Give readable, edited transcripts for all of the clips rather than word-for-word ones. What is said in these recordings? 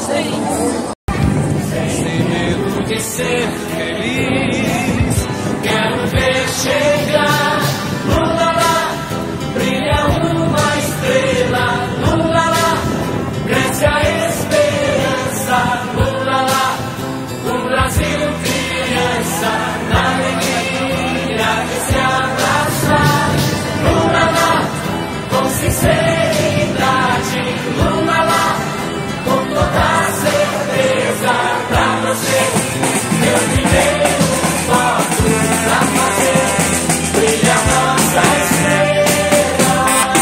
Sem medo de ser feliz, quero ver chegar. Lula lá, brilha uma estrela. Lula lá, cresce a esperança. Lula lá, o Brasil criança, na alegria de se abraçar. Lula lá, com sinceridade. Lula lá, com toda certeza, pra você, meu primeiro voto, pra fazer brilhar nossa estrela.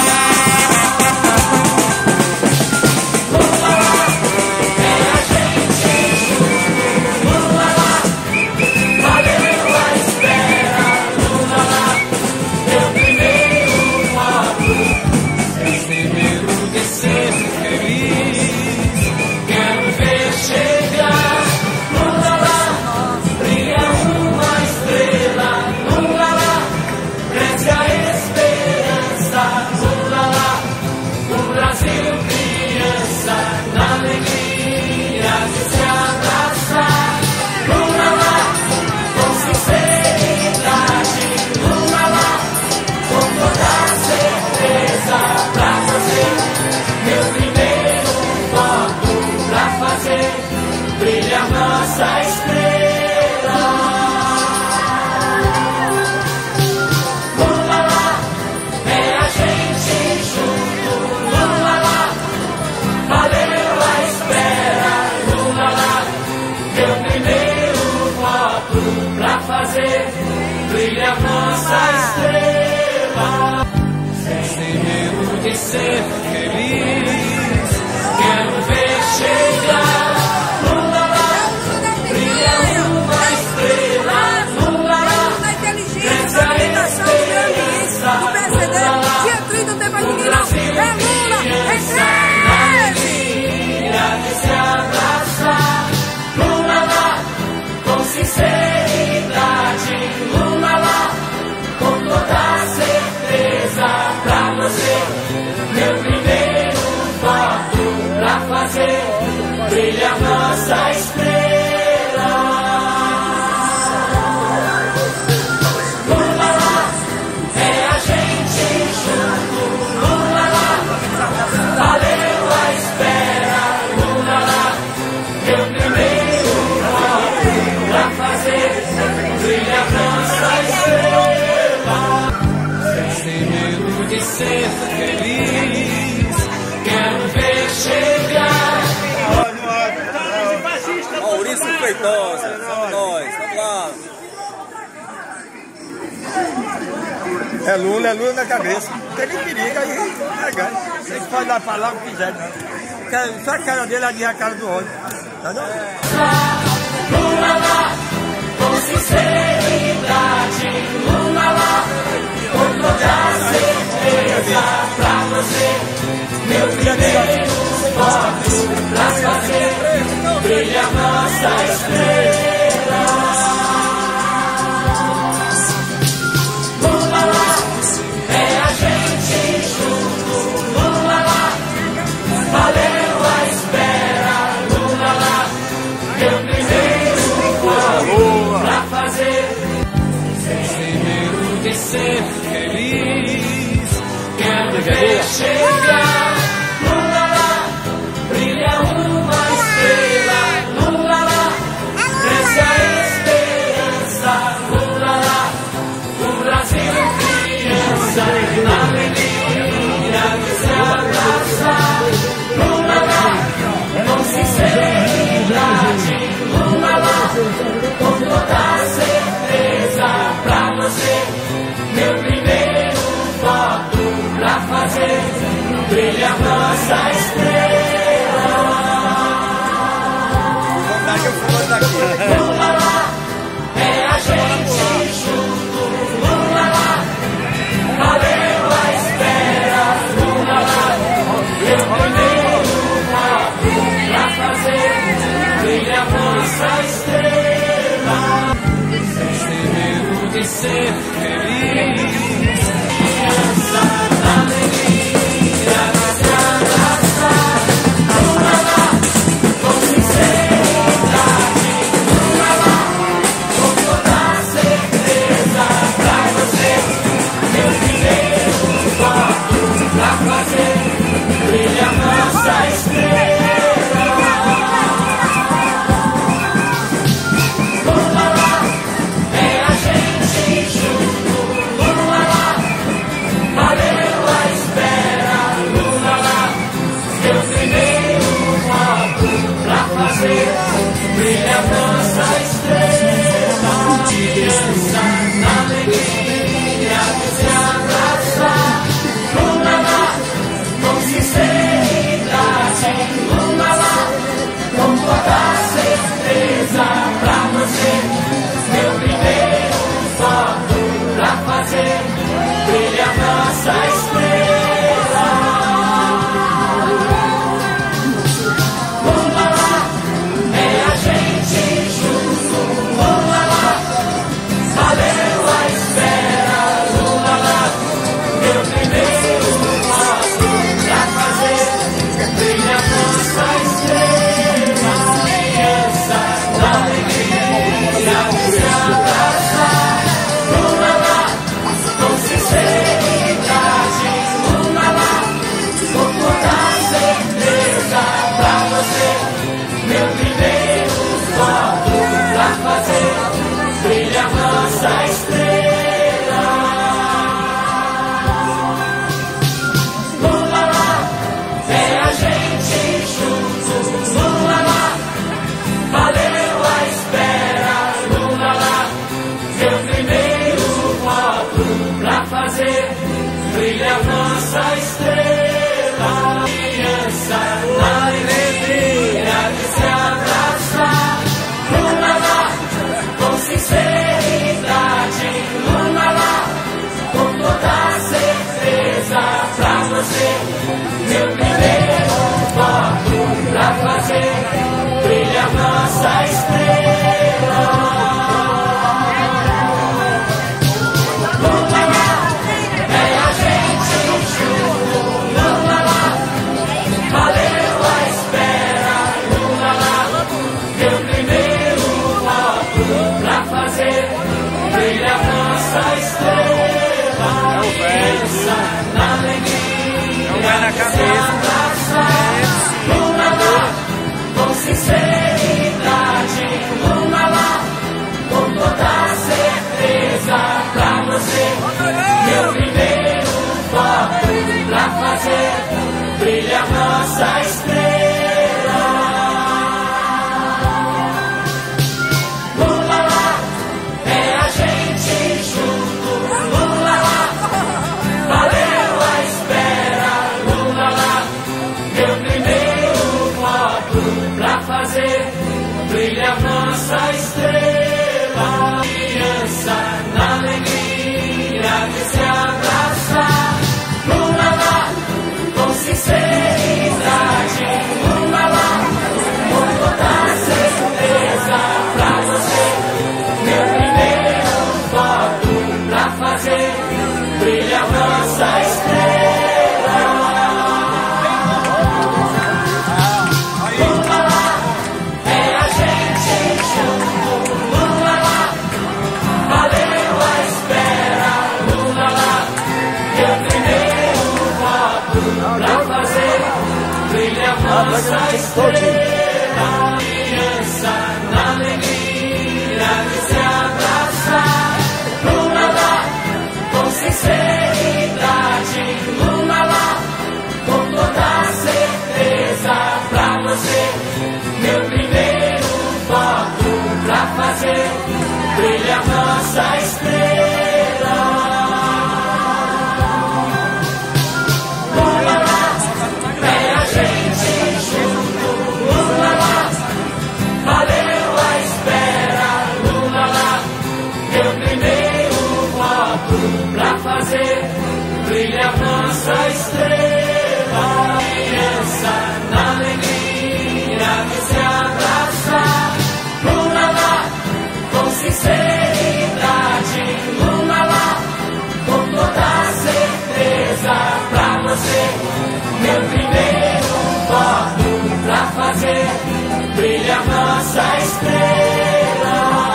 Lula lá, é a gente junto. Lula lá, valeu a espera. Lula lá, meu primeiro voto. Sem medo de ser feliz, quero ver chegar. Lula lá, brilha uma estrela. Lula lá, cresce a esperança. Lula lá, o Brasil criança, na alegria de se abraçar. Lula lá, com sinceridade. Lula lá, com toda certeza, pra você, meu primeiro voto, pra fazer brilhar nossa estrela. Lula lá, é a gente junto. Lula lá, valeu a espera. Lula lá, meu primeiro voto, pra fazer brilhar nossa estrela. Sem medo de ser feliz, quero ver chegar. Lula lá, brilha uma estrela. Lula lá, cresce a esperança. Lula lá, o Brasil criança, na alegria de se abraçar. Lula lá, com sinceridade. Lula lá, com toda certeza, pra você, meu primeiro voto, pra fazer brilhar nossa estrela. Lula lá, é a gente junto. Lula lá, valeu a espera. Lula lá, meu primeiro voto, pra fazer brilhar nossa estrela. Sem medo de ser feliz, quero ver chegar. Maurício Feitosa, somos nós, vamos lá. É Lula na cabeça. Não tem nem perigo aí. Vocês podem dar pra lá o que quiser, não. Só a cara dele ali é a cara do outro. Tá não? Lula lá, com sinceridade. Lula lá, com toda certeza, pra você, meu primeiro voto, pra fazer brilhar nossa estrela. Lula lá, é a gente junto. Lula lá, valeu a espera. Lula lá, meu primeiro voto, pra fazer. Sem medo de ser feliz, quero ver chegar. Lula lá, brilha uma estrela. Lula lá, cresce a esperança. Lula lá, o Brasil criança, na alegria de se abraçar. Lula lá, com sinceridade. Lula lá, com toda certeza, pra você, meu primeiro voto, pra fazer brilhar nossa estrela. Lula lá, é a gente junto. Lula lá, valeu a espera. Lula lá, meu primeiro voto, pra fazer brilhar nossa estrela. Sem medo de ser feliz, criança, na alegria de se abraçar. Lula lá, com fazer meu primeiro voto, pra fazer brilhar nossa estrela. Lula lá, é a gente junto. Lula lá, valeu a espera. Lula lá, meu primeiro voto, pra fazer brilhar nossa estrela. Criança na alegria de se abraçar. Lula lá, com sinceridade. Lula lá, com toda certeza. Pra você, meu primeiro voto, pra fazer brilhar nossa estrela. Brilha nossa estrela, pensa na alegria, não vai na cabeça, Lula lá, com sinceridade, Lula lá, com toda certeza, pra você, meu primeiro voto, pra fazer brilha nossa estrela. Brilha nossa estrela, criança na alegria de se abraçar. Lula lá, com sinceridade. Lula lá, com toda certeza. Pra você, meu primeiro voto, pra fazer brilha nossa estrela. Nossa estrela, criança na alegria de se abraçar. Lula lá, com sinceridade. Lula lá, com toda certeza. Pra você, meu primeiro voto, pra fazer brilhar nossa estrela. Brilha nossa estrela, criança na alegria de se abraçar. Lula lá, com sinceridade. Lula lá, com toda certeza. Pra você, meu primeiro voto, pra fazer brilha nossa estrela.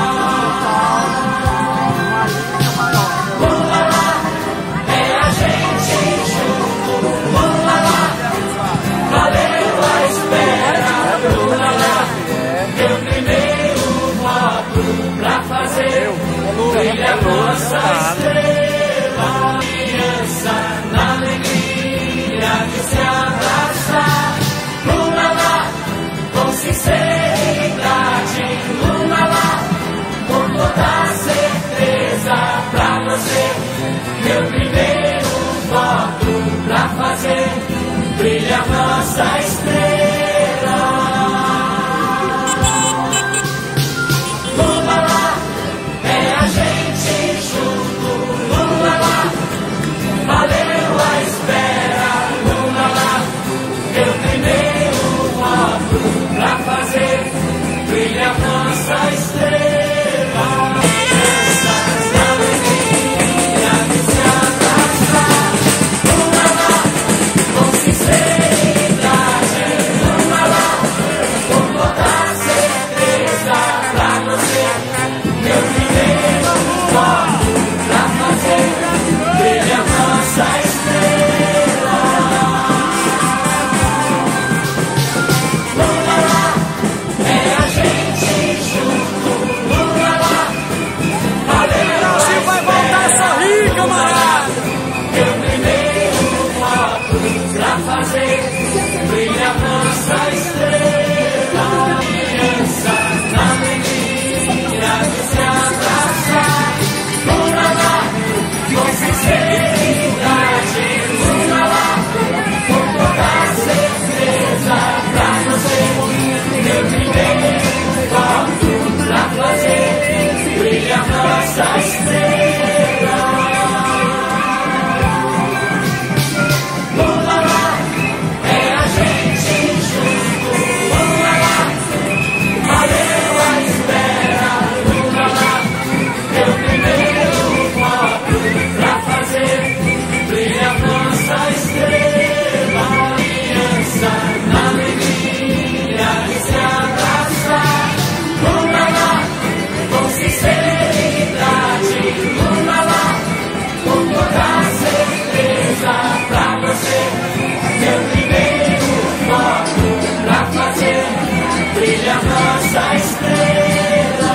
Brilha nossa estrela, criança na alegria de se abraçar. Lula lá, com sinceridade. brilha nossa estrela.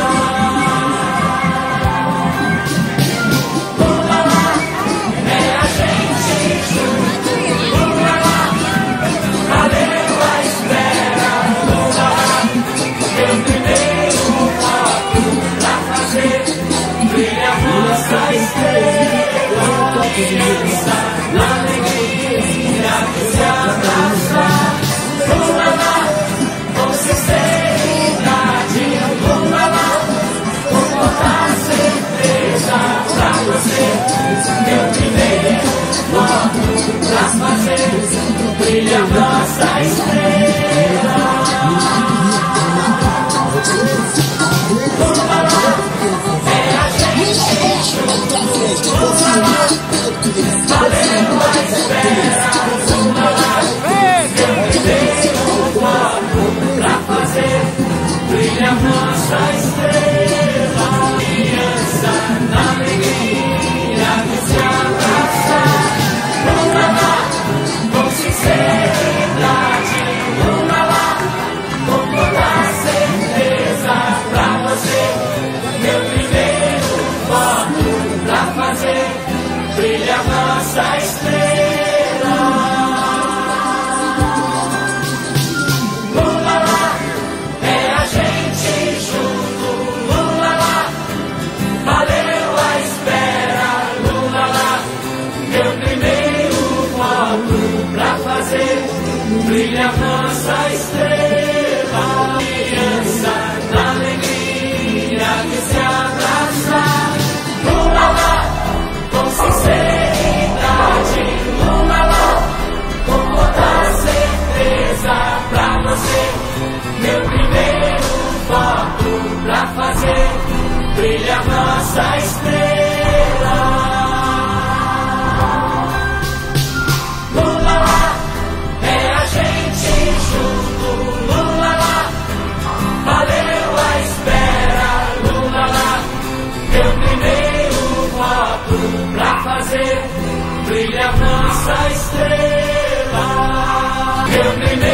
Lula lá, é a gente junto. Lula lá, valeu a espera. Lula lá, meu primeiro voto pra fazer brilha nossa estrela. Criança, na alegria que se abraça. Lula lá, com sinceridade. Lula lá, com toda certeza pra você. Meu primeiro voto pra fazer brilha nossa estrela. Lula lá, é a gente junto. Lula lá, valeu a espera. Lula lá, meu primeiro voto pra fazer brilha nossa estrela. Criança, na alegria que se abraça. Lula lá, com sinceridade. Lula lá, com toda certeza pra você. Meu primeiro voto pra fazer brilha nossa estrela. Lula lá, é a gente junto. Lula lá, valeu a espera. Lula lá, meu primeiro voto pra fazer brilha nossa estrela. Criança, na alegria que se abraça. Lula lá, com sinceridade. Lula lá, com toda certeza pra você. Meu primeiro voto pra fazer brilha nossa estrela. Lula lá, é a gente junto. Lula lá, valeu a espera. Lula lá, meu primeiro voto pra fazer brilha nossa estrela. Meu primeiro